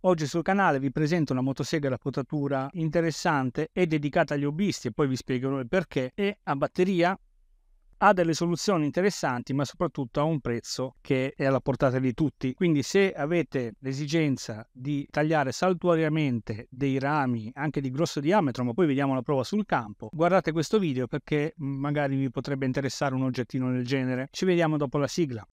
Oggi sul canale vi presento una motosega da potatura interessante e dedicata agli hobbisti e poi vi spiegherò il perché. E a batteria, ha delle soluzioni interessanti, ma soprattutto ha un prezzo che è alla portata di tutti. Quindi se avete l'esigenza di tagliare saltuariamente dei rami anche di grosso diametro, ma poi vediamo la prova sul campo, guardate questo video perché magari vi potrebbe interessare un oggettino del genere. Ci vediamo dopo la sigla.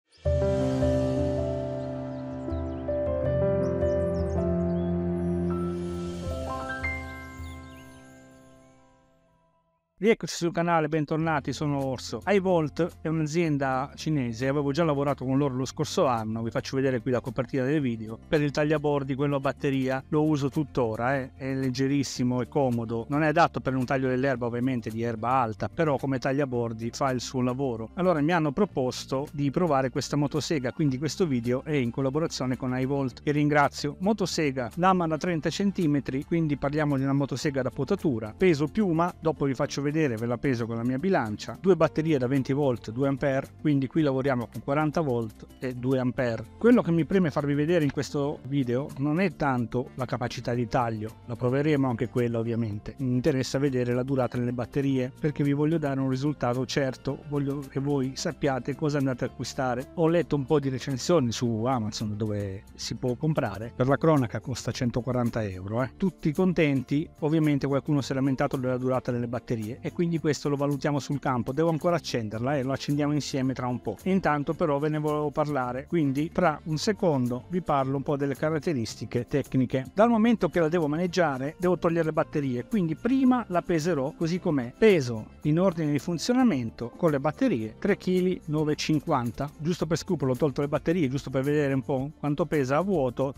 Rieccoci sul canale, bentornati, sono Orso. iVolt è un'azienda cinese, avevo già lavorato con loro lo scorso anno, vi faccio vedere qui la copertina del video. Per il tagliabordi, quello a batteria, lo uso tuttora, è leggerissimo e comodo. Non è adatto per un taglio dell'erba, ovviamente di erba alta, però come tagliabordi fa il suo lavoro. Allora mi hanno proposto di provare questa motosega, quindi questo video è in collaborazione con iVolt, che ringrazio. Motosega, lama da 30 cm, quindi parliamo di una motosega da potatura. Peso piuma, dopo vi faccio vedere, ve la peso con la mia bilancia. Due batterie da 20 volt 2 ampere, quindi qui lavoriamo con 40 volt e 2 ampere. Quello che mi preme farvi vedere in questo video non è tanto la capacità di taglio, la proveremo anche quella ovviamente. Mi interessa vedere la durata delle batterie perché vi voglio dare un risultato certo, voglio che voi sappiate cosa andate a acquistare. Ho letto un po' di recensioni su Amazon dove si può comprare, per la cronaca costa 140 euro. Tutti contenti, ovviamente qualcuno si è lamentato della durata delle batterie e quindi questo lo valutiamo sul campo. Devo ancora accenderla e lo accendiamo insieme tra un po'. Intanto però ve ne volevo parlare, quindi tra un secondo vi parlo un po' delle caratteristiche tecniche. Dal momento che la devo maneggiare devo togliere le batterie, quindi prima la peserò così com'è. Peso in ordine di funzionamento con le batterie 3,950 kg, giusto per scrupolo ho tolto le batterie giusto per vedere un po' quanto pesa a vuoto.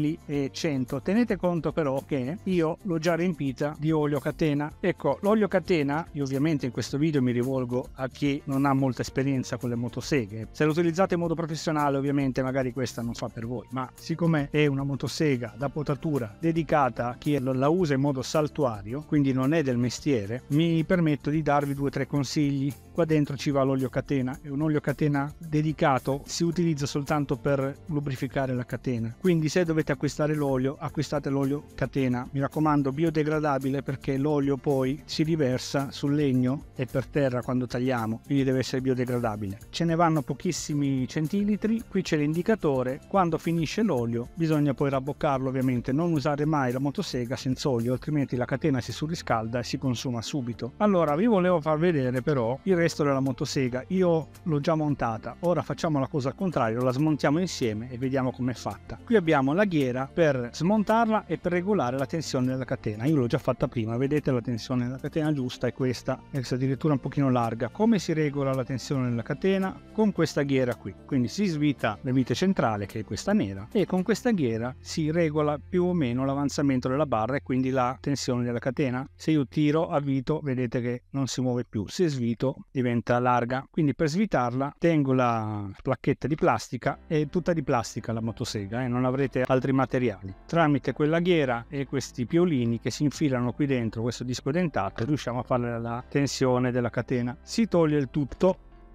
3,1 kg. Tenete conto però che io l'ho già riempita di olio catena. Ecco, l'olio catena, io ovviamente in questo video mi rivolgo a chi non ha molta esperienza con le motoseghe. Se lo utilizzate in modo professionale ovviamente magari questa non fa per voi, ma siccome è una motosega da potatura dedicata a chi la usa in modo saltuario, quindi non è del mestiere, mi permetto di darvi 2 o 3 consigli. Qua dentro ci va l'olio catena, è un olio catena dedicato, si utilizza soltanto per lubrificare la catena, quindi se dovete acquistare l'olio, acquistate l'olio catena, mi raccomando biodegradabile perché l'olio poi si riversa sul legno e per terra quando tagliamo, quindi deve essere biodegradabile. Ce ne vanno pochissimi centilitri, qui c'è l'indicatore. Quando finisce l'olio bisogna poi rabboccarlo, ovviamente non usare mai la motosega senza olio, altrimenti la catena si surriscalda e si consuma subito. Allora vi volevo far vedere però il resto della motosega. Io l'ho già montata, ora facciamo la cosa al contrario, la smontiamo insieme e vediamo com'è fatta. Qui abbiamo la ghiera per smontarla e per regolare la tensione della catena. Io l'ho già fatta prima, vedete la tensione della catena giusta è questa, è addirittura un pochino larga. Come si regola la tensione della catena? Con questa ghiera qui, quindi si svita la vite centrale che è questa nera e con questa ghiera si regola più o meno l'avanzamento della barra e quindi la tensione della catena. Se io tiro, avvito, vedete che non si muove più, se svito diventa larga, quindi per svitarla tengo la placchetta di plastica, è tutta di plastica la motosega, non avrete altri materiali. Tramite quella ghiera e questi piolini che si infilano qui dentro questo disco dentato riusciamo a fare la tensione della catena. Si toglie il tutto.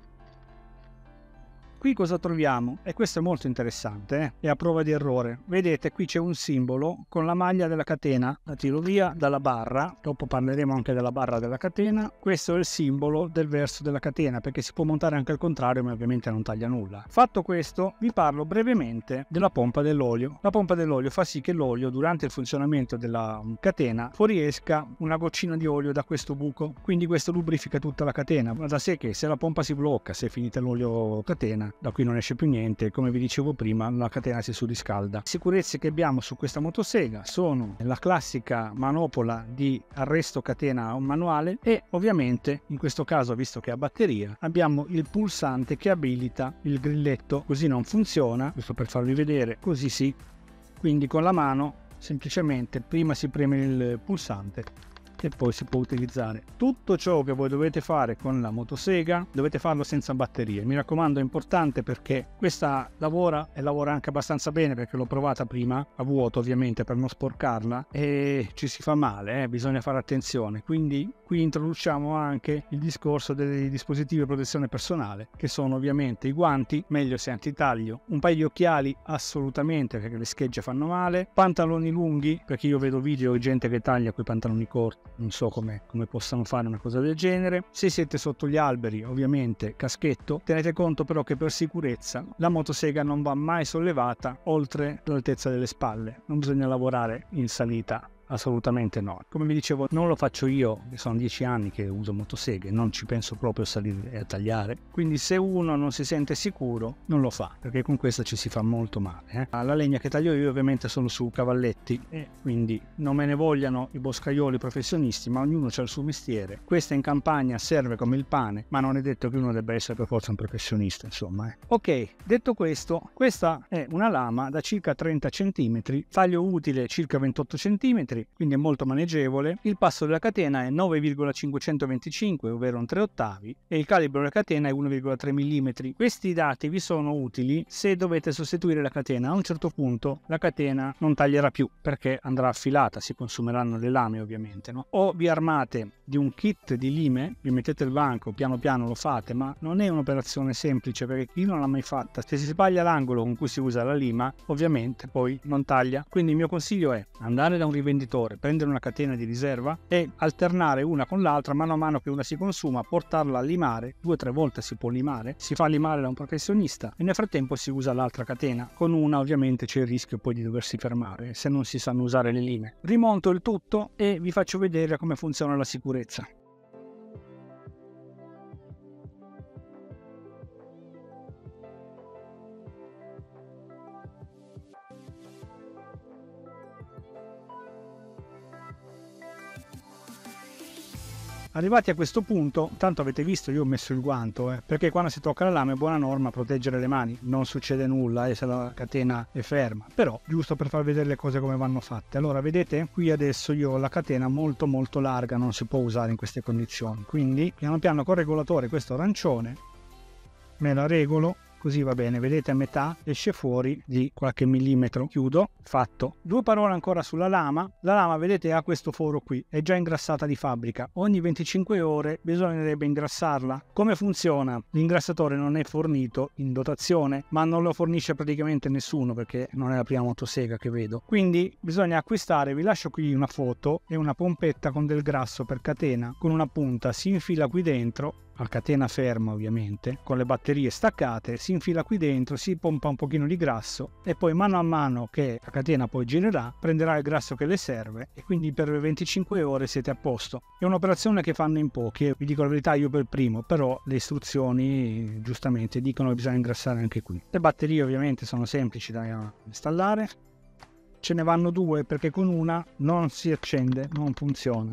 Qui cosa troviamo? E questo è molto interessante, è a prova di errore. Vedete qui c'è un simbolo con la maglia della catena, la tiro via dalla barra, dopo parleremo anche della barra della catena. Questo è il simbolo del verso della catena perché si può montare anche al contrario, ma ovviamente non taglia nulla. Fatto questo vi parlo brevemente della pompa dell'olio. La pompa dell'olio fa sì che l'olio durante il funzionamento della catena fuoriesca una goccina di olio da questo buco, quindi questo lubrifica tutta la catena. Va da sé che se la pompa si blocca, se è finita l'olio catena, da qui non esce più niente, come vi dicevo prima la catena si surriscalda. Le sicurezze che abbiamo su questa motosega sono la classica manopola di arresto catena manuale e ovviamente in questo caso, visto che è a batteria, abbiamo il pulsante che abilita il grilletto. Così non funziona, giusto per farvi vedere, così sì, quindi con la mano semplicemente prima si preme il pulsante e poi si può utilizzare. Tutto ciò che voi dovete fare con la motosega dovete farlo senza batterie, mi raccomando, è importante perché questa lavora e lavora anche abbastanza bene perché l'ho provata prima a vuoto ovviamente per non sporcarla e ci si fa male, bisogna fare attenzione, quindi qui introduciamo anche il discorso dei dispositivi di protezione personale, che sono ovviamente i guanti, meglio se antitaglio, un paio di occhiali assolutamente perché le schegge fanno male, pantaloni lunghi perché io vedo video di gente che taglia quei pantaloni corti, non so come possano fare una cosa del genere. Se siete sotto gli alberi ovviamente caschetto, tenete conto però che per sicurezza la motosega non va mai sollevata oltre l'altezza delle spalle, non bisogna lavorare in salita. Assolutamente no. Come vi dicevo, non lo faccio io, che sono 10 anni che uso motoseghe, non ci penso proprio a salire e a tagliare. Quindi se uno non si sente sicuro, non lo fa, perché con questa ci si fa molto male. La legna che taglio io ovviamente sono su cavalletti, e quindi non me ne vogliano i boscaioli professionisti, ma ognuno ha il suo mestiere. Questa in campagna serve come il pane, ma non è detto che uno debba essere per forza un professionista, insomma. Ok, detto questo, questa è una lama da circa 30 cm, taglio utile circa 28 cm, quindi è molto maneggevole. Il passo della catena è 9,525, ovvero un 3/8, e il calibro della catena è 1,3 mm. Questi dati vi sono utili se dovete sostituire la catena. A un certo punto la catena non taglierà più perché andrà affilata, si consumeranno le lame ovviamente, no? O vi armate di un kit di lime, vi mettete il banco, piano piano lo fate, ma non è un'operazione semplice perché chi non l'ha mai fatta, se si sbaglia l'angolo con cui si usa la lima, ovviamente poi non taglia. Quindi il mio consiglio è andare da un rivenditore, prendere una catena di riserva e alternare una con l'altra mano a mano che una si consuma, portarla a limare, 2 o 3 volte si può limare, si fa limare da un professionista e nel frattempo si usa l'altra catena. Con una ovviamente c'è il rischio poi di doversi fermare se non si sanno usare le lime. Rimonto il tutto e vi faccio vedere come funziona la sicurezza. Arrivati a questo punto, tanto avete visto, io ho messo il guanto, perché quando si tocca la lama è buona norma proteggere le mani, non succede nulla se la catena è ferma, però giusto per far vedere le cose come vanno fatte. Allora vedete, qui adesso io ho la catena molto larga, non si può usare in queste condizioni, quindi piano piano col regolatore, questo arancione, me la regolo. Così va bene, vedete a metà esce fuori di qualche millimetro, chiudo, fatto. 2 parole ancora sulla lama. La lama vedete ha questo foro qui, è già ingrassata di fabbrica, ogni 25 ore bisognerebbe ingrassarla. Come funziona? L'ingrassatore non è fornito in dotazione, ma non lo fornisce praticamente nessuno perché non è la prima motosega che vedo, quindi bisogna acquistare. Vi lascio qui una foto e una pompetta con del grasso per catena, con una punta si infila qui dentro, a catena ferma ovviamente, con le batterie staccate, si infila qui dentro, si pompa un pochino di grasso e poi mano a mano che la catena poi girerà prenderà il grasso che le serve e quindi per 25 ore siete a posto. È un'operazione che fanno in pochi, vi dico la verità, io per primo, però le istruzioni giustamente dicono che bisogna ingrassare anche qui. Le batterie ovviamente sono semplici da installare, ce ne vanno 2 perché con una non si accende, non funziona.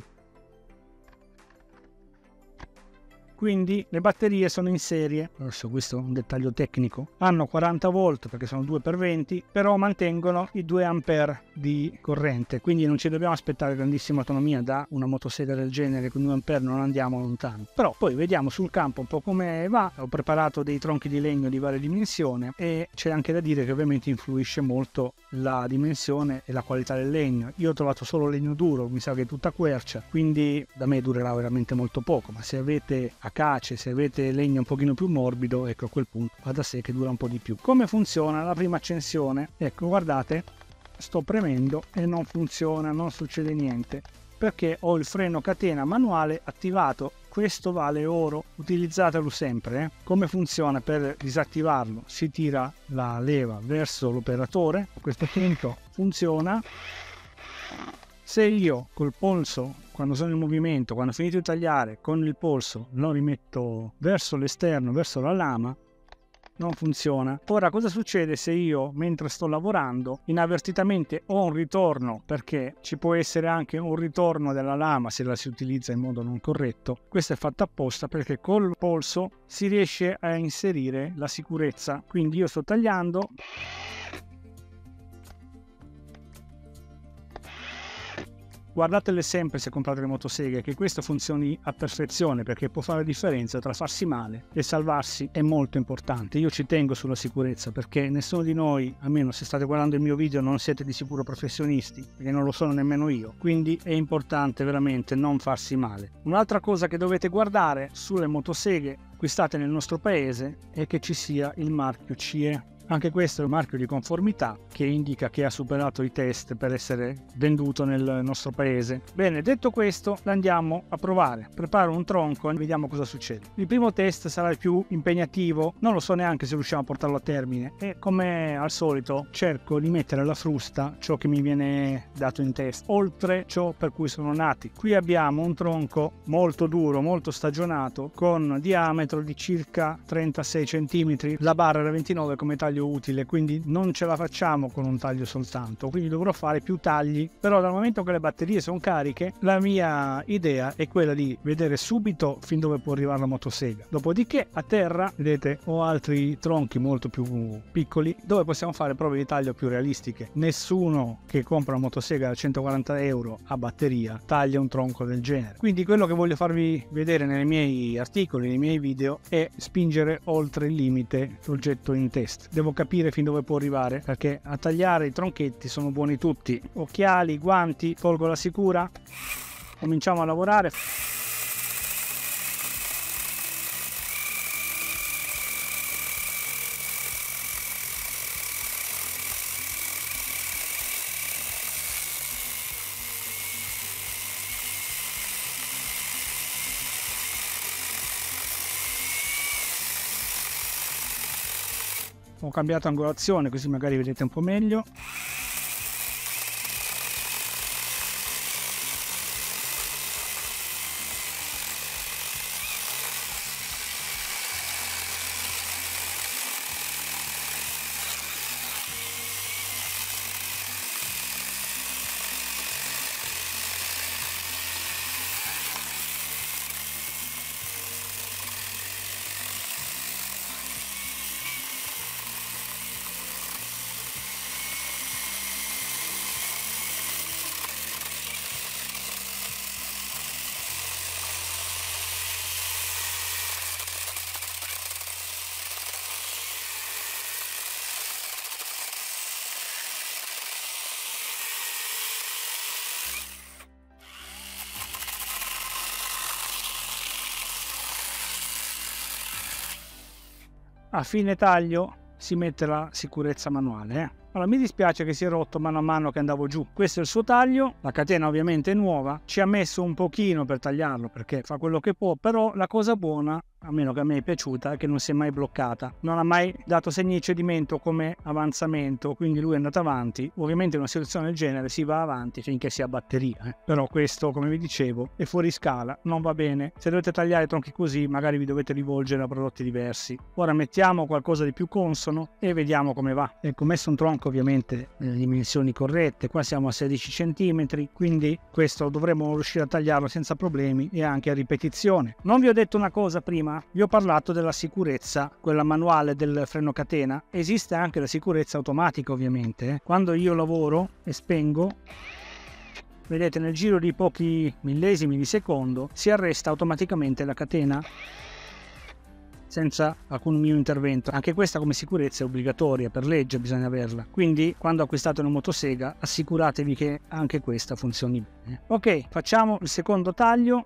Quindi le batterie sono in serie, adesso questo è un dettaglio tecnico, hanno 40 volt perché sono 2x20, però mantengono i 2 ampere di corrente, quindi non ci dobbiamo aspettare grandissima autonomia. Da una motosega del genere con 2 ampere non andiamo lontano, però poi vediamo sul campo un po' come va. Ho preparato dei tronchi di legno di varie dimensioni e c'è anche da dire che ovviamente influisce molto la dimensione e la qualità del legno. Io ho trovato solo legno duro, mi sa che è tutta quercia, quindi da me durerà veramente molto poco, ma se avete acace, se avete legno un pochino più morbido, ecco, a quel punto va da sé che dura un po' di più. Come funziona la prima accensione? Ecco, guardate, sto premendo e non funziona, non succede niente perché ho il freno catena manuale attivato. Questo vale oro, utilizzatelo sempre. Come funziona? Per disattivarlo si tira la leva verso l'operatore, a questo punto funziona. Se io col polso, quando sono in movimento, quando ho finito di tagliare, con il polso lo rimetto verso l'esterno, verso la lama, non funziona. Ora cosa succede se io, mentre sto lavorando, inavvertitamente ho un ritorno, perché ci può essere anche un ritorno della lama se la si utilizza in modo non corretto. Questo è fatto apposta perché col polso si riesce a inserire la sicurezza. Quindi io sto tagliando, guardatele sempre se comprate le motoseghe, che questo funzioni a perfezione, perché può fare la differenza tra farsi male e salvarsi. È molto importante. Io ci tengo sulla sicurezza, perché nessuno di noi, almeno se state guardando il mio video, non siete di sicuro professionisti, perché non lo sono nemmeno io, quindi è importante veramente non farsi male. Un'altra cosa che dovete guardare sulle motoseghe acquistate nel nostro paese è che ci sia il marchio CE. Anche questo è un marchio di conformità che indica che ha superato i test per essere venduto nel nostro paese. Bene, detto questo, andiamo a provare. Preparo un tronco e vediamo cosa succede. Il primo test sarà il più impegnativo, non lo so neanche se riusciamo a portarlo a termine, e come al solito cerco di mettere alla frusta ciò che mi viene dato in test, oltre ciò per cui sono nati. Qui abbiamo un tronco molto duro, molto stagionato, con diametro di circa 36 cm. La barra era 29 come taglio utile, quindi non ce la facciamo con un taglio soltanto, quindi dovrò fare più tagli. Però dal momento che le batterie sono cariche, la mia idea è quella di vedere subito fin dove può arrivare la motosega. Dopodiché a terra, vedete, ho altri tronchi molto più piccoli dove possiamo fare prove di taglio più realistiche. Nessuno che compra una motosega da 140 euro a batteria taglia un tronco del genere, quindi quello che voglio farvi vedere nei miei articoli, nei miei video, è spingere oltre il limite l'oggetto in test. Devo capire fin dove può arrivare, perché a tagliare i tronchetti sono buoni tutti. Occhiali, guanti, tolgo la sicura, cominciamo a lavorare. Ho cambiato angolazione così magari vedete un po' meglio. A fine taglio si mette la sicurezza manuale. Allora, mi dispiace che si è rotto mano a mano che andavo giù. Questo è il suo taglio, la catena ovviamente è nuova, ci ha messo un pochino per tagliarlo perché fa quello che può, però la cosa buona, almeno che a me è piaciuta, è che non si è mai bloccata, non ha mai dato segni di cedimento come avanzamento, quindi lui è andato avanti. Ovviamente in una situazione del genere si va avanti finché si ha batteria, però questo, come vi dicevo, è fuori scala, non va bene. Se dovete tagliare tronchi così magari vi dovete rivolgere a prodotti diversi. Ora mettiamo qualcosa di più consono e vediamo come va. Ecco, messo un tronco ovviamente nelle dimensioni corrette, qua siamo a 16 cm, quindi questo dovremmo riuscire a tagliarlo senza problemi e anche a ripetizione. Non vi ho detto una cosa prima, vi ho parlato della sicurezza, quella manuale del freno catena. Esiste anche la sicurezza automatica ovviamente. Quando io lavoro e spengo, vedete, nel giro di pochi millesimi di secondo si arresta automaticamente la catena senza alcun mio intervento. Anche questa come sicurezza è obbligatoria, per legge bisogna averla, quindi quando acquistate una motosega assicuratevi che anche questa funzioni bene. Ok, facciamo il secondo taglio.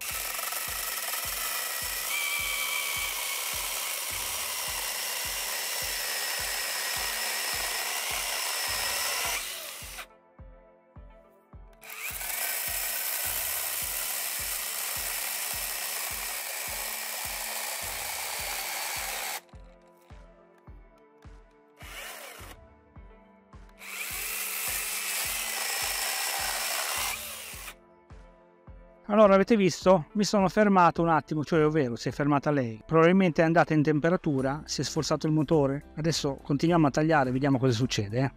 Allora, avete visto? Mi sono fermato un attimo, cioè ovvero si è fermata lei. Probabilmente è andata in temperatura, si è sforzato il motore. Adesso continuiamo a tagliare, vediamo cosa succede.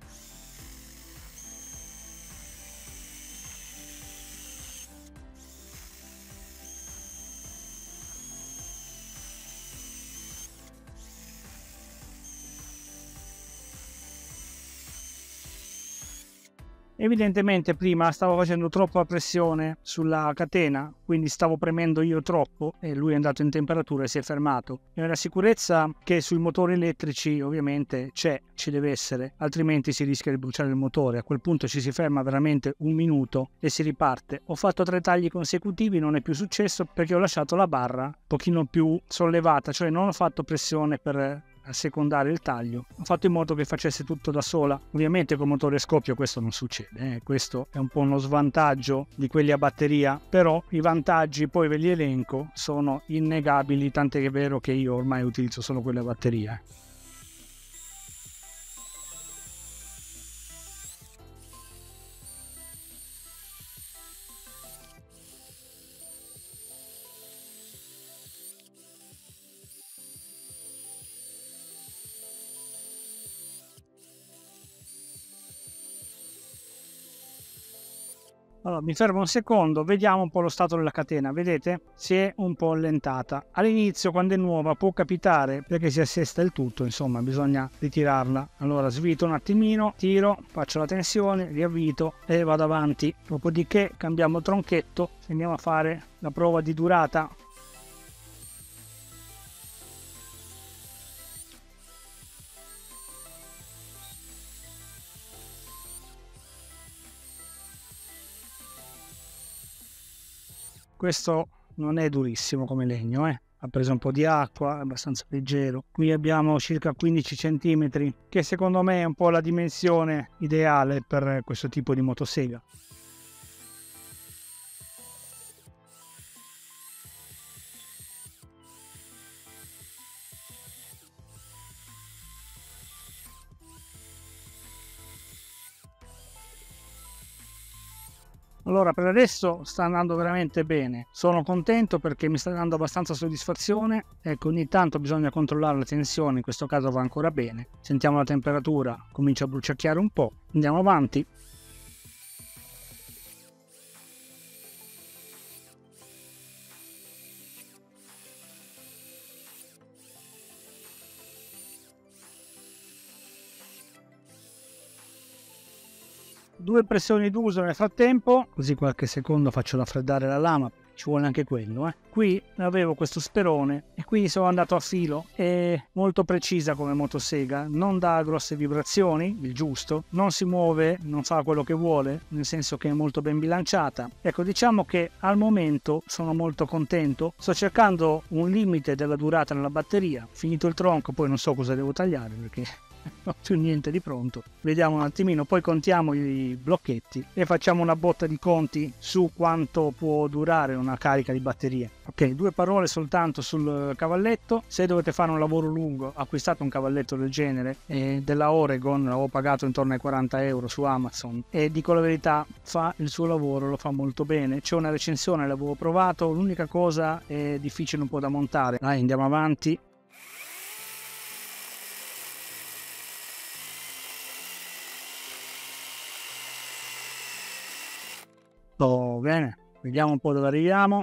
Evidentemente prima stavo facendo troppa pressione sulla catena, quindi stavo premendo io troppo e lui è andato in temperatura e si è fermato. E la sicurezza che sui motori elettrici ovviamente ci deve essere, altrimenti si rischia di bruciare il motore. A quel punto ci si ferma veramente un minuto e si riparte. Ho fatto 3 tagli consecutivi, non è più successo perché ho lasciato la barra un pochino più sollevata, cioè non ho fatto pressione per secondare il taglio, ho fatto in modo che facesse tutto da sola. Ovviamente con motore a scoppio questo non succede, questo è un po' uno svantaggio di quelli a batteria, però i vantaggi poi ve li elenco, sono innegabili, tant'è che è vero che io ormai utilizzo solo quelle a batteria. Allora, mi fermo un secondo, vediamo un po' lo stato della catena. Vedete? Si è un po' allentata. All'inizio, quando è nuova, può capitare perché si assesta il tutto, insomma, bisogna ritirarla. Allora, svito un attimino, tiro, faccio la tensione, riavvito e vado avanti. Dopodiché cambiamo tronchetto, andiamo a fare la prova di durata. Questo non è durissimo come legno, ha preso un po' di acqua, è abbastanza leggero. Qui abbiamo circa 15 cm, che secondo me è un po' la dimensione ideale per questo tipo di motosega. Allora, per adesso sta andando veramente bene, sono contento perché mi sta dando abbastanza soddisfazione. Ecco, ogni tanto bisogna controllare la tensione, in questo caso va ancora bene. Sentiamo la temperatura, comincia a bruciacchiare un po', andiamo avanti. Due pressioni d'uso nel frattempo, così qualche secondo faccio raffreddare la lama, ci vuole anche quello. Qui avevo questo sperone e qui sono andato a filo, è molto precisa come motosega, non dà grosse vibrazioni, il giusto, non si muove, non fa quello che vuole, nel senso che è molto ben bilanciata. Ecco, diciamo che al momento sono molto contento, sto cercando un limite della durata nella batteria, finito il tronco poi non so cosa devo tagliare perché non c'è niente di pronto. Vediamo un attimino, poi contiamo i blocchetti e facciamo una botta di conti su quanto può durare una carica di batterie. Ok, 2 parole soltanto sul cavalletto. Se dovete fare un lavoro lungo, acquistate un cavalletto del genere, della Oregon, l'avevo pagato intorno ai 40 euro su Amazon e dico la verità, fa il suo lavoro, lo fa molto bene. C'è una recensione, l'avevo provato, l'unica cosa è difficile un po' da montare. Dai, andiamo avanti. Oh, bene, vediamo un po' dove arriviamo.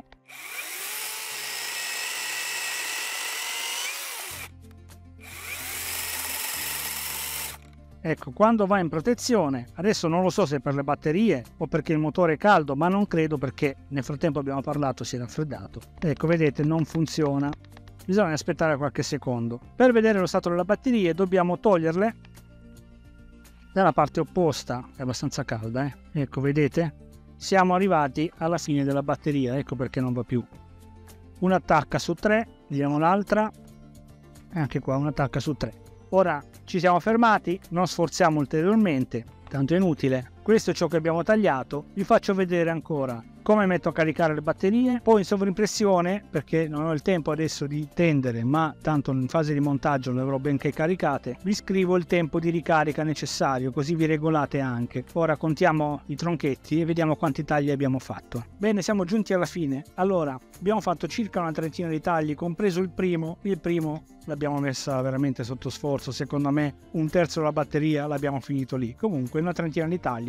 Ecco, quando va in protezione, adesso non lo so se per le batterie o perché il motore è caldo, ma non credo perché nel frattempo abbiamo parlato, si è raffreddato. Ecco, vedete, non funziona. Bisogna aspettare qualche secondo. Per vedere lo stato delle batterie dobbiamo toglierle dalla parte opposta, è abbastanza calda, Ecco, vedete? Siamo arrivati alla fine della batteria, ecco perché non va più. Una attacca su 3, vediamo l'altra, e anche qua una attacca su 3. Ora ci siamo fermati, non sforziamo ulteriormente, tanto è inutile. Questo è ciò che abbiamo tagliato, vi faccio vedere ancora come metto a caricare le batterie, poi in sovrimpressione, perché non ho il tempo adesso di tendere, ma tanto in fase di montaggio le avrò benché caricate, vi scrivo il tempo di ricarica necessario, così vi regolate anche. Ora contiamo i tronchetti e vediamo quanti tagli abbiamo fatto. Bene, siamo giunti alla fine. Allora, abbiamo fatto circa una trentina di tagli, compreso il primo l'abbiamo messa veramente sotto sforzo, secondo me un terzo della batteria l'abbiamo finito lì. Comunque una trentina di tagli,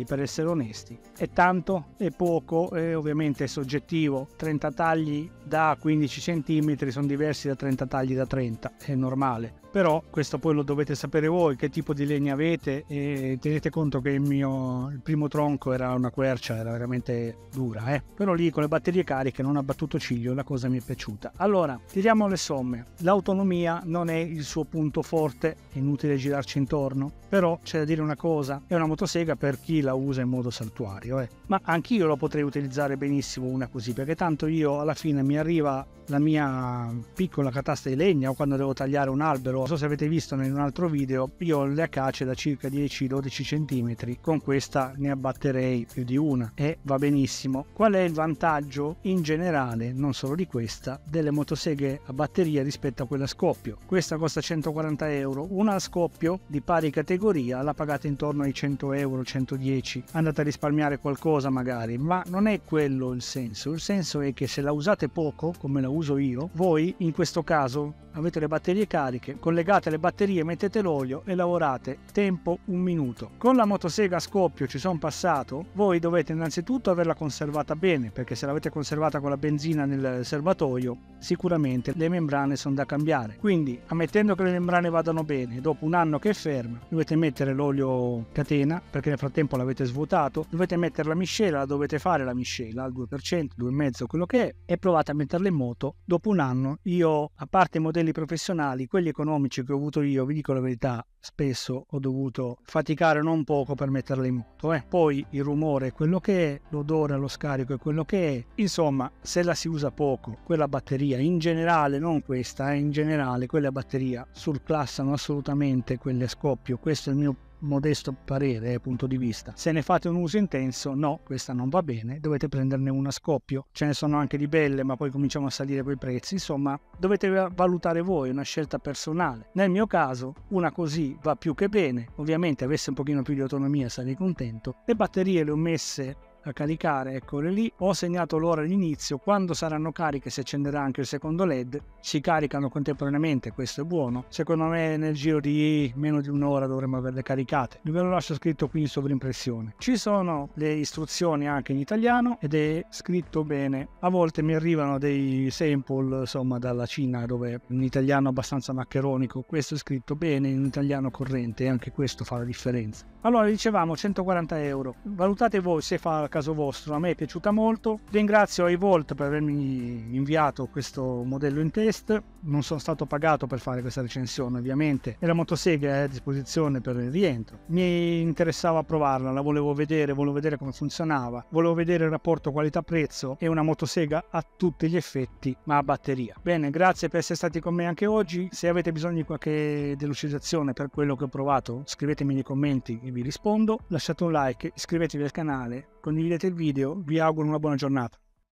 per essere onesti. È tanto? È poco? Ovviamente è soggettivo. 30 tagli da 15 cm sono diversi da 30 tagli da 30, è normale. Però questo poi lo dovete sapere voi, che tipo di legna avete, e tenete conto che il primo tronco era una quercia, era veramente dura, però lì con le batterie cariche non ha battuto ciglio, la cosa mi è piaciuta. Allora, tiriamo le somme. L'autonomia non è il suo punto forte, è inutile girarci intorno, però c'è da dire una cosa, è una motosega per chi la usa in modo saltuario, ma anch'io lo potrei utilizzare benissimo una così, perché tanto io alla fine mi arriva la mia piccola catasta di legna o quando devo tagliare un albero. Non so se avete visto in un altro video, io ho le acacie da circa 10-12 cm, con questa ne abbatterei più di una e va benissimo. Qual è il vantaggio in generale, non solo di questa, delle motoseghe a batteria rispetto a quella a scoppio? Questa costa 140 euro, una a scoppio di pari categoria la pagate intorno ai 100 euro, 110, andate a risparmiare qualcosa magari, ma non è quello il senso è che se la usate poco, come la uso io, voi in questo caso avete le batterie cariche, collegate le batterie, mettete l'olio e lavorate, tempo 1 minuto. Con la motosega a scoppio ci sono passato, voi dovete innanzitutto averla conservata bene, perché se l'avete conservata con la benzina nel serbatoio sicuramente le membrane sono da cambiare, quindi ammettendo che le membrane vadano bene, dopo un anno che è ferma dovete mettere l'olio catena, perché nel frattempo l'avete svuotato, dovete mettere la miscela, la dovete fare la miscela al 2%, 2,5%, quello che è, e provate a metterla in moto. Dopo un anno io, a parte i modelli professionali, quelli economici che ho avuto io, vi dico la verità, spesso ho dovuto faticare non poco per metterla in moto, poi il rumore è quello che è, l'odore allo scarico è quello che è, insomma se la si usa poco quella batteria in generale, non questa, in generale quelle a batteria surclassano assolutamente quelle a scoppio. Questo è il mio modesto parere e punto di vista. Se ne fate un uso intenso, no, questa non va bene, dovete prenderne una a scoppio. Ce ne sono anche di belle, ma poi cominciamo a salire quei prezzi, insomma dovete valutare voi, una scelta personale. Nel mio caso una così va più che bene, ovviamente avesse un pochino più di autonomia sarei contento. Le batterie le ho messe a caricare, eccole lì, ho segnato l'ora all'inizio, quando saranno cariche si accenderà anche il secondo LED, si caricano contemporaneamente, questo è buono. Secondo me nel giro di meno di un'ora dovremmo averle caricate. Ve lo lascio scritto qui in sovrimpressione. Ci sono le istruzioni anche in italiano ed è scritto bene. A volte mi arrivano dei sample insomma dalla Cina dove in italiano abbastanza maccheronico, questo è scritto bene in italiano corrente e anche questo fa la differenza. Allora dicevamo 140 euro, valutate voi se fa al caso vostro, a me è piaciuta molto. Ringrazio iVolt per avermi inviato questo modello in test, non sono stato pagato per fare questa recensione ovviamente, e la motosega è a disposizione per il rientro. Mi interessava provarla, la volevo vedere come funzionava, volevo vedere il rapporto qualità-prezzo, e una motosega a tutti gli effetti ma a batteria. Bene, grazie per essere stati con me anche oggi. Se avete bisogno di qualche delucidazione per quello che ho provato, scrivetemi nei commenti e vi rispondo. Lasciate un like, iscrivetevi al canale, condividete il video, vi auguro una buona giornata.